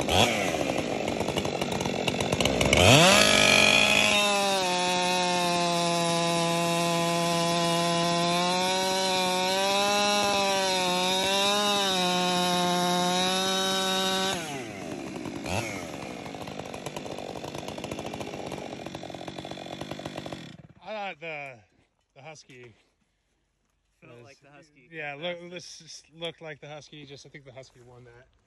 The Husky felt like the Husky. Yeah, this looked like the Husky. I think the Husky won that.